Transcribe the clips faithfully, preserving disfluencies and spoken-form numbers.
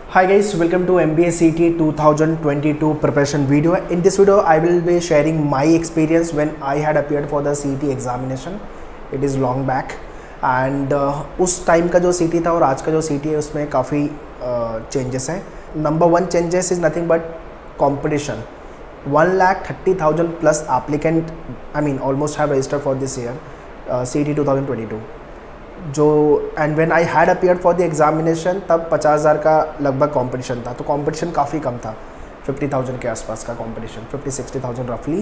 Hi guys, welcome to M B A C T twenty twenty-two preparation video. In this video, I will be sharing my experience when I had appeared for the C T examination. It is long back and uh, उस time का जो C T था और आज का जो C T है उसमें काफ़ी चेंजेस हैं. Number one changes is nothing but competition. one lakh thirty thousand plus applicant, I mean almost have registered for this year uh, C T twenty twenty-two. जो and when I had appeared for the examination तब पचास हज़ार का लगभग competition था, तो competition काफ़ी कम था, फिफ्टी थाउजेंड के आसपास का कंपटीशन, फिफ्टी सिक्सटी थाउजेंड रफली.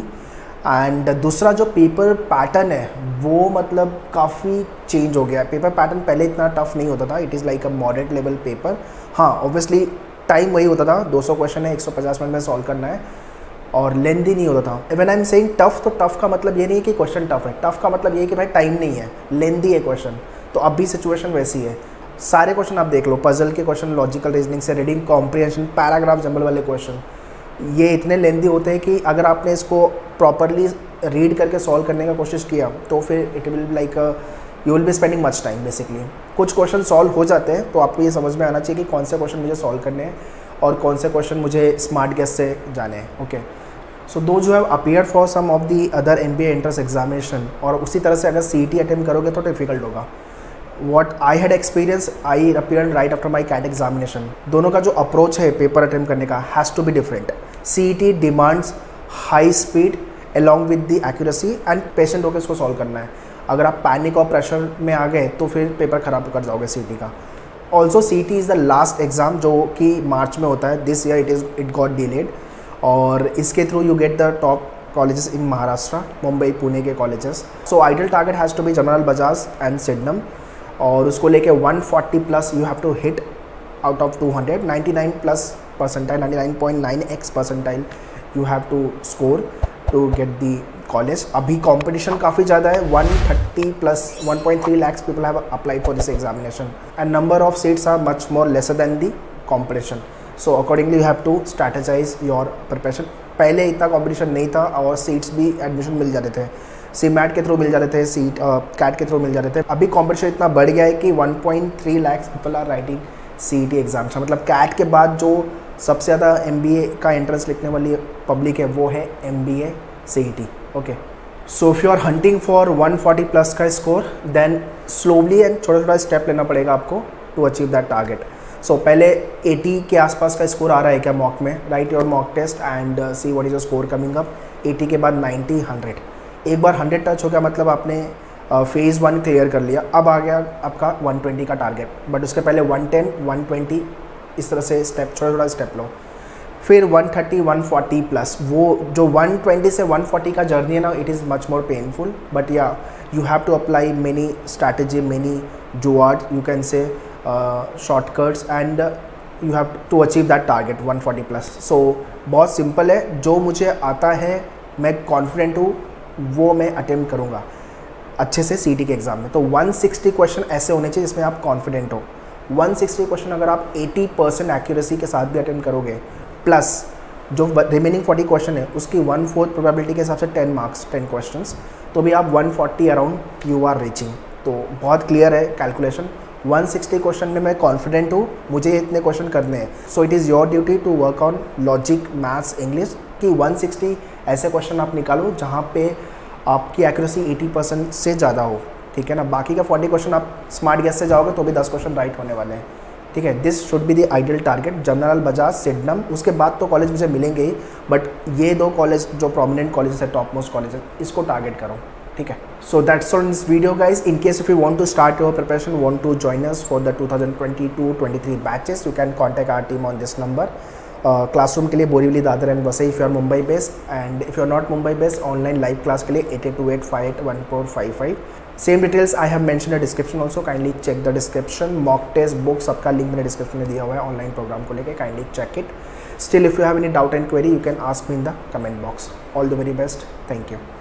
एंड दूसरा जो पेपर पैटर्न है वो मतलब काफ़ी चेंज हो गया है. पेपर पैटर्न पहले इतना टफ नहीं होता था, it is like a moderate level paper. हाँ ऑब्वियसली टाइम वही होता था, दो सौ क्वेश्चन है, एक सौ पचास मिनट में सॉल्व करना है और लेंथी नहीं होता था. When I am saying tough, तो टफ का मतलब ये नहीं है कि क्वेश्चन टफ है, टफ का मतलब ये है कि भाई टाइम नहीं है, लेंथी है क्वेश्चन. तो अब भी सिचुएशन वैसी है. सारे क्वेश्चन आप देख लो, पजल के क्वेश्चन, लॉजिकल रीजनिंग से रीडिंग कॉम्प्रिहेंशन, पैराग्राफ जंबल वाले क्वेश्चन, ये इतने लेंदी होते हैं कि अगर आपने इसको प्रॉपरली रीड करके सॉल्व करने का कोशिश किया तो फिर it will like you will be spending much time basically. कुछ क्वेश्चन सॉल्व हो जाते हैं तो आपको ये समझ में आना चाहिए कि कौन से क्वेश्चन मुझे सॉल्व करने हैं और कौन से क्वेश्चन मुझे स्मार्ट गेस से जाने हैं. ओके, सो दो जो have appeared for some of the other M B A entrance examination, और उसी तरह से अगर सी ई टी अटेम्प्ट करोगे तो डिफिकल्ट होगा. What I had experienced, I appeared right after my C A T examination. दोनों का जो अप्रोच है पेपर अटेम्प्ट करने का has to be different. C E T demands high speed along with the accuracy and patient होकर इसको solve करना है. अगर आप पैनिक और प्रेशर में आ गए तो फिर पेपर ख़राब कर जाओगे सी ई टी का. Also C E T is the last exam जो कि मार्च में होता है. This year it is it got delayed और इसके through you get the top colleges in Maharashtra, Mumbai, Pune के colleges. So ideal target has to be general Bajaj and Sydenham, और उसको लेके one forty plus you have to hit out of two hundred. ninety-nine plus percentile, ninety-nine point nine x percentile you have to score to get the college. अभी competition काफ़ी ज़्यादा है, one thirty plus one point three lakhs people have applied for this examination and number of seats are much more lesser than the competition. So accordingly you have to strategize your preparation. पहले इतना competition नहीं था और seats भी admission मिल जाते थे, सी mat के through मिल जाते थे, सीट कैट के थ्रू मिल जाते थे. अभी कंपटीशन इतना बढ़ गया है कि one point three lakhs people are writing C E T exam. मतलब कैट के बाद जो सबसे ज़्यादा एम बी ए का एंट्रेंस लिखने वाली पब्लिक है वो है M B A C E T. Okay, so if you are hunting for one forty plus का स्कोर, देन स्लोली एंड छोटा छोटा स्टेप लेना पड़ेगा आपको to achieve that target. So पहले eighty के आसपास का स्कोर आ रहा है क्या मॉक में, write your mock test and see what is your score coming up. eighty के बाद ninety, one hundred. एक बार हंड्रेड टच हो गया मतलब आपने फेज़ वन क्लियर कर लिया. अब आ गया आपका one twenty का टारगेट, बट उसके पहले one ten, one twenty इस तरह से स्टेप, छोटा छोटा स्टेप लो. फिर one thirty, one forty plus. वो जो one twenty से one forty का जर्नी है ना, it is much more painful, but yeah you have to apply many strategy, many jugaad, you can say shortcuts and you have to achieve that target one forty plus. So बहुत simple है, जो मुझे आता है मैं confident हूँ वो मैं अटेम्प्ट करूँगा अच्छे से सी ई टी के एग्ज़ाम में. तो one sixty क्वेश्चन ऐसे होने चाहिए जिसमें आप कॉन्फिडेंट हो. one sixty क्वेश्चन अगर आप eighty परसेंट एक्यूरेसी के साथ भी अटेम्प्ट करोगे, प्लस जो रिमेनिंग forty क्वेश्चन है उसकी वन फोर्थ प्रोबेबिलिटी के हिसाब से ten मार्क्स, ten क्वेश्चंस, तो भी आप one forty around you are reaching. तो बहुत क्लियर है कैलकुलेशन. one sixty क्वेश्चन में मैं कॉन्फिडेंट हूँ, मुझे इतने क्वेश्चन करने हैं. So it is your duty to work on logic, maths, English कि one sixty ऐसे क्वेश्चन आप निकालो जहाँ पे आपकी एक्यूरेसी eighty परसेंट से ज़्यादा हो. ठीक है ना. बाकी का forty क्वेश्चन आप स्मार्ट गेस से जाओगे तो भी ten क्वेश्चन राइट होने वाले हैं. ठीक है, this should be the ideal target. General Bajaj, Sydenham, उसके बाद तो कॉलेज मुझे मिलेंगे ही, बट ये दो कॉलेज जो प्रोमिनेंट कॉलेज है, टॉप मोस्ट कॉलेज है, इसको टारगेट करो. ठीक है. So that's all in this video guys. In case if you want to start your preparation, want to join us for the twenty twenty-two twenty-three batches, you can contact our team on this number. Classroom के लिए Borivali, Dadar and Vasai if you are Mumbai based, and if you are not Mumbai based, online live class के लिए eight eight two eight five eight one four five five. Same details I have mention the description also, kindly check the description. Mock test book सबका link मैंने डिस्क्रिप्शन में दिया हुआ है online program को लेकर, kindly check it. Still if you have any doubt and query, you can ask me in the comment box. All the very best. Thank you.